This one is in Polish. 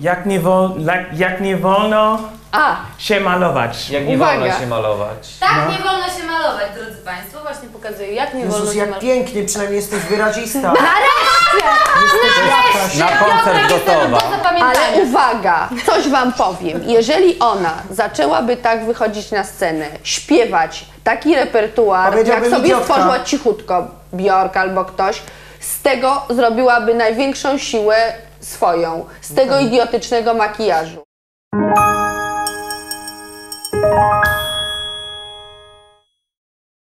Jak nie wolno A, się malować. Jak nie Uwaga. wolno się malować. Tak, nie wolno się malować, drodzy Państwo. właśnie pokazuję, jak nie wolno Jezus, się jak malować. pięknie, przynajmniej jesteś wyrazista. Nareszcie! Jesteś jakaś. Na koncert gotowa. Ale uwaga, coś wam powiem. Jeżeli ona zaczęłaby tak wychodzić na scenę, śpiewać taki repertuar, jak Powiedziałbym sobie idiotka. stworzyła cichutko Bjork albo ktoś, z tego zrobiłaby największą siłę swoją, z tego idiotycznego makijażu.